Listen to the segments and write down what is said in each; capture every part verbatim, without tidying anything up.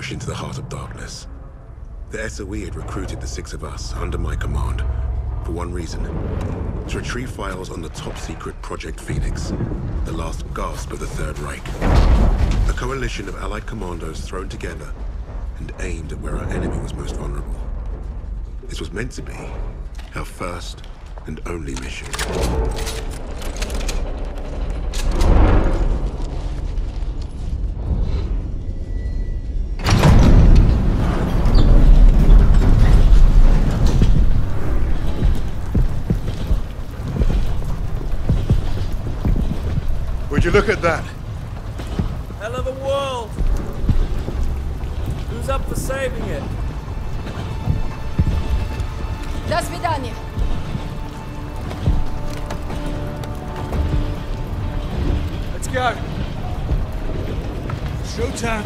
push into the heart of darkness. The S O E had recruited the six of us under my command for one reason: to retrieve files on the top-secret Project Phoenix, the last gasp of the Third Reich. A coalition of Allied commandos thrown together and aimed at where our enemy was most vulnerable. This was meant to be our first and only mission. Would you look at that? Hell of a world! Who's up for saving it? До свидания. Let's go. Showtime.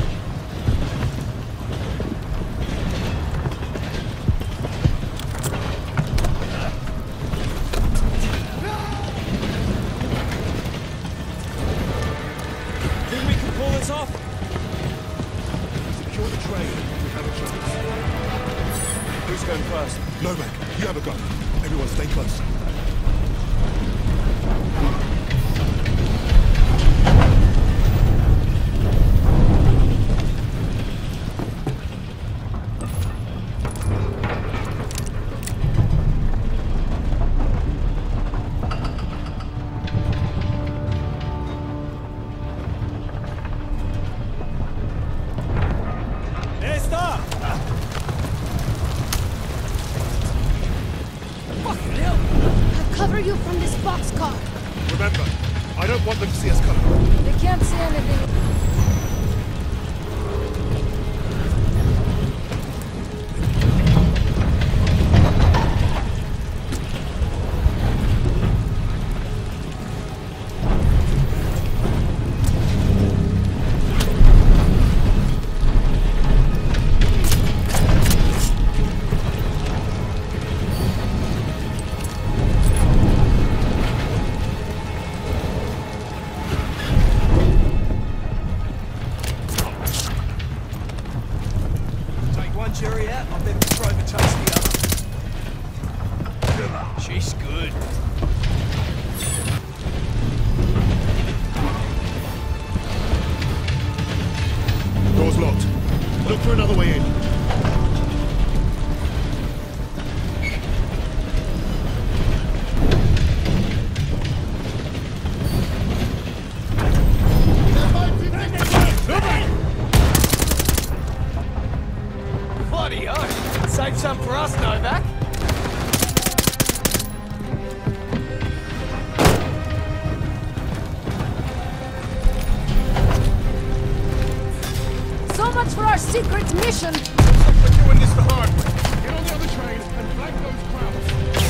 Think we can pull this off? Secure the train. We have a chance. Who's going first? Novak, you have a gun. Everyone stay close. You from this boxcar. Remember, I don't want them to see us coming. They can't see anything. She's good. Door's locked. Look for another way in. Bloody oath! Save some for us, Novak. So much for our secret mission! We're doing this the hard way. Get on the other train and flank those crowds.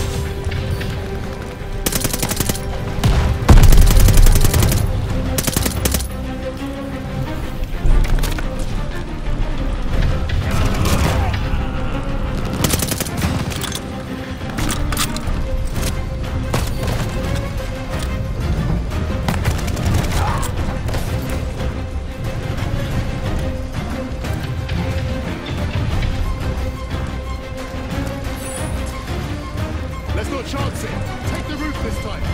Let's not chance it. Take the roof this time.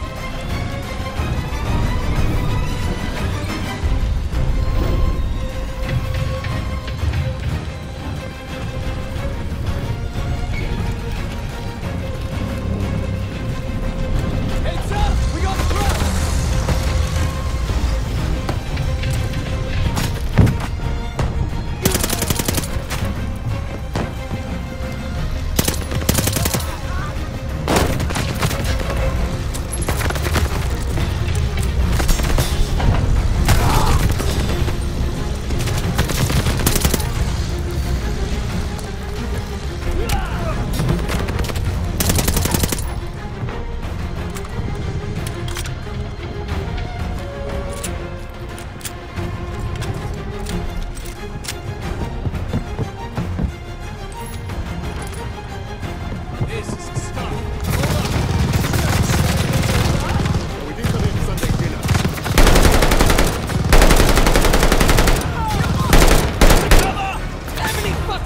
Heads up! We got traps!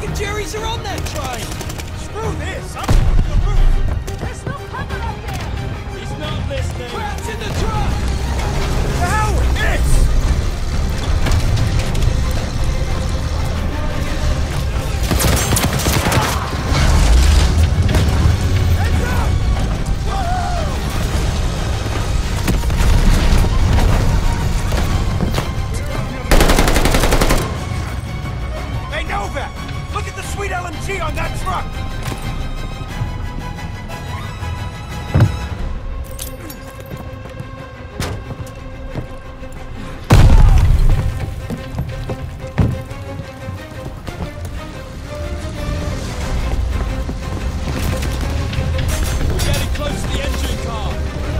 fucking Jerry's are on that train! Screw this! I'm on the roof! There's no cover up there! He's not listening! Crowd's in the truck! The hell with this! L M G on that truck! We're getting close to the engine car.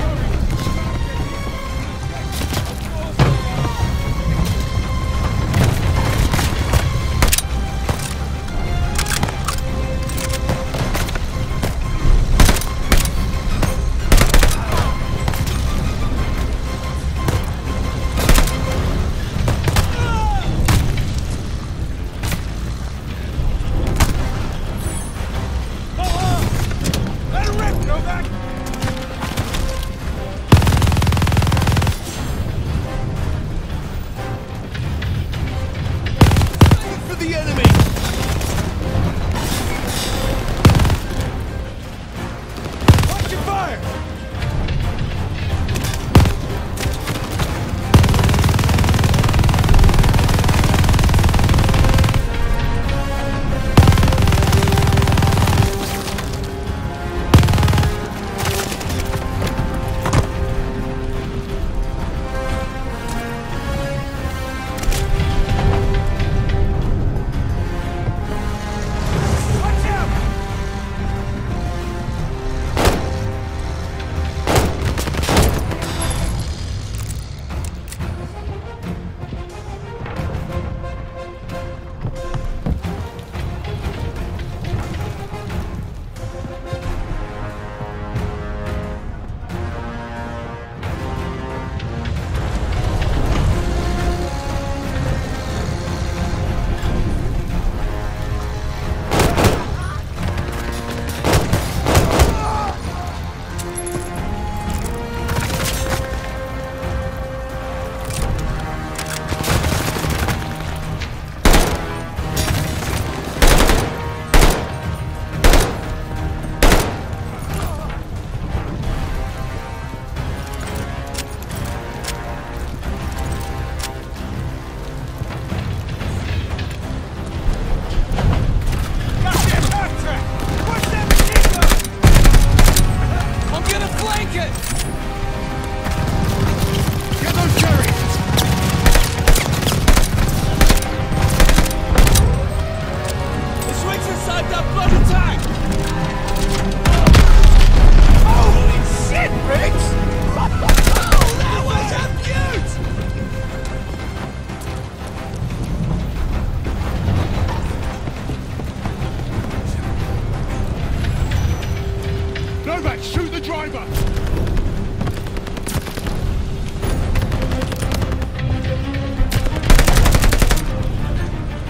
Shoot the driver!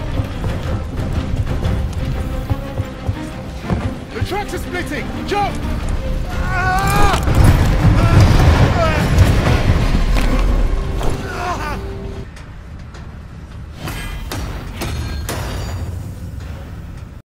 The tracks are splitting! Jump!